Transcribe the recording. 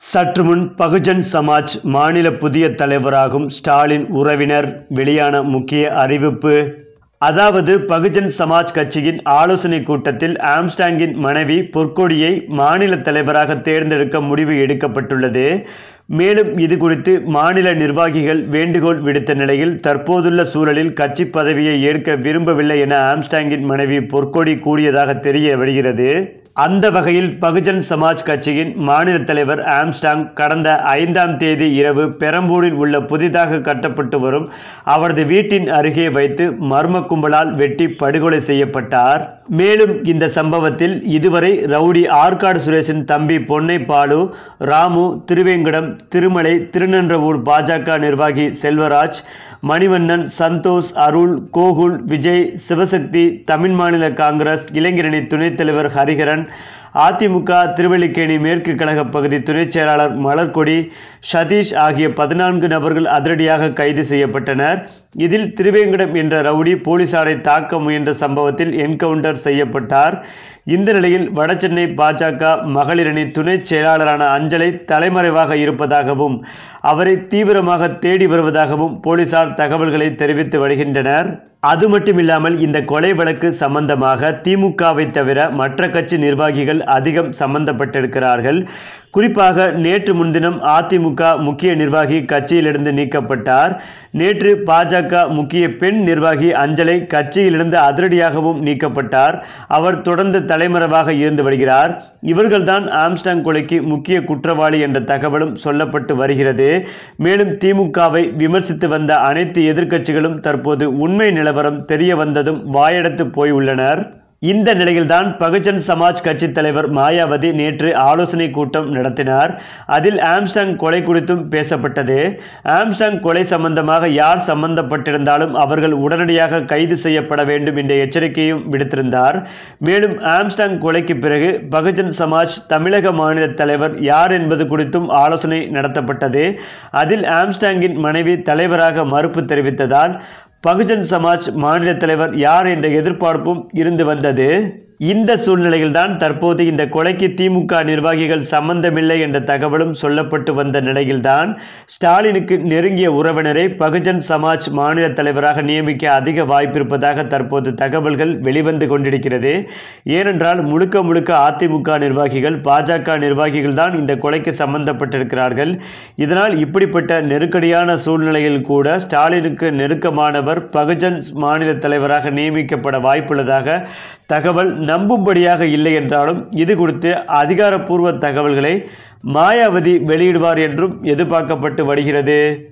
சற்றுமுன் பகுஜன் சமாஜ் மாநில புதிய தலைவராகும் ஸ்டாலின் உறவினர் வெளியான முக்கிய அறிவிப்பு. அதாவது பகுஜன் சமாஜ் கட்சியின் ஆலோசனை கூட்டத்தில் ஆம்ஸ்டாங்கின் மனைவி பொற்கொடியை மாநில தலைவராக தேர்ந்தெடுக்க முடிவு எடுக்கப்பட்டுள்ளது. மேலும் இது குறித்து மாநில நிர்வாகிகள் வேண்டுகோள் விடுத்த நிலையில் தற்போதுள்ள சூழலில் கட்சி பதவியை ஏற்க விரும்பவில்லை என ஆம்ஸ்டாங்கின் மனைவி பொற்கொடி கூறியதாக தெரிய வருகிறது. அந்த வகையில் பகுஜன் சமாஜ் கட்சியின் மாநில தலைவர் ஆம்ஸ்டாங் கடந்த 5ஆம் தேதி இரவு பெரம்பூரில் உள்ள புதிதாக கட்டப்பட்டு வரும் அவரது வீட்டின் அருகே வைத்து மர்ம கும்பலால் வெட்டி படுகொலை செய்யப்பட்டார். மேலும் இந்த சம்பவத்தில் இதுவரை ரவுடி ஆற்காடு சுரேஷின் தம்பி பொன்னை பாலு, ராமு, திருவேங்கடம், திருமலை, திருநன்றவூர் பாஜக நிர்வாகி செல்வராஜ், மணிவண்ணன், சந்தோஷ், அருள், கோகுல், விஜய், சிவசக்தி, தமிழ் மாநில காங்கிரஸ் இளைஞரணி துணைத் தலைவர் ஹரிஹரன், அதிமுக திருவல்லிக்கேணி மேற்கு கழக பகுதி துணைச் செயலாளர் மலர்கொடி, சதீஷ் ஆகிய 14 நபர்கள் அதிரடியாக கைது செய்யப்பட்டனர். இதில் திருவேங்கடம் என்ற ரவுடி போலீசாரை தாக்க முயன்ற சம்பவத்தில் என்கவுண்டர் செய்யப்பட்டார். இந்த நிலையில் வடசென்னை பாஜக மகளிரணி துணைச் செயலாளரான அஞ்சலை தலைமறைவாக இருப்பதாகவும் அவரை தீவிரமாக தேடி வருவதாகவும் போலீசார் தகவல்களை தெரிவித்து வருகின்றனர். அது மட்டுமில்லாமல் இந்த கொலை வழக்கு சம்பந்தமாக திமுகவை தவிர மற்ற கட்சி நிர்வாகிகள் அதிகம் சம்பந்தப்பட்டிருக்கிறார்கள். குறிப்பாக நேற்று முன்தினம் அதிமுக முக்கிய நிர்வாகி கட்சியிலிருந்து நீக்கப்பட்டார். நேற்று பாஜக முக்கிய பெண் நிர்வாகி அஞ்சலை கட்சியிலிருந்து அதிரடியாகவும் நீக்கப்பட்டார். அவர் தொடர்ந்து தலைமறைவாக இருந்து வருகிறார். இவர்கள்தான் ஆம்ஸ்டாங் கொலைக்கு முக்கிய குற்றவாளி என்ற தகவலும் சொல்லப்பட்டு வருகிறது. மேலும் திமுகவை விமர்சித்து வந்த அனைத்து எதிர்க்கட்சிகளும் தற்போது உண்மை நிலவரம் தெரிய வந்ததும் வாயெடுத்து போய் உள்ளனர். இந்த நிலையில்தான் பகுஜன் சமாஜ் கட்சி தலைவர் மாயாவதி நேற்று ஆலோசனை கூட்டம் நடத்தினார். அதில் ஆம்ஸ்டாங் கொலை குறித்தும் பேசப்பட்டது. ஆம்ஸ்டாங் கொலை சம்பந்தமாக யார் சம்பந்தப்பட்டிருந்தாலும் அவர்கள் உடனடியாக கைது செய்யப்பட வேண்டும் என்ற எச்சரிக்கையும் விடுத்திருந்தார். மேலும் ஆம்ஸ்டாங் கொலைக்கு பிறகு பகுஜன் சமாஜ் தமிழக மாநில தலைவர் யார் என்பது குறித்தும் ஆலோசனை நடத்தப்பட்டது. அதில் ஆம்ஸ்டாங்கின் மனைவி தலைவராக மறுப்பு தெரிவித்ததால் பகுஜன் சமாஜ் மாநில தலைவர் யார் என்ற எதிர்பார்ப்பும் இருந்து வந்தது. இந்த சூழ்நிலையில்தான் தற்போது இந்த கொலைக்கு திமுக நிர்வாகிகள் சம்பந்தமில்லை என்ற தகவலும் சொல்லப்பட்டு வந்த நிலையில்தான் ஸ்டாலினுக்கு நெருங்கிய உறவினரை பகுஜன் சமாஜ் மாநில தலைவராக நியமிக்க அதிக வாய்ப்பிருப்பதாக தற்போது தகவல்கள் வெளிவந்து கொண்டிருக்கிறது. ஏனென்றால் முழுக்க அதிமுக நிர்வாகிகள், பாஜக நிர்வாகிகள் தான் இந்த கொலைக்கு சம்பந்தப்பட்டிருக்கிறார்கள். இதனால் இப்படிப்பட்ட நெருக்கடியான சூழ்நிலையில் கூட ஸ்டாலினுக்கு நெருக்கமானவர் பகுஜன் மாநில தலைவராக நியமிக்கப்பட வாய்ப்புள்ளதாக தகவல் நம்பும்படியாக இல்லை என்றாலும் இது குறித்து அதிகாரப்பூர்வ தகவல்களை மாயாவதி வெளியிடுவார் என்றும் எதிர்பார்க்கப்பட்டு வருகிறது.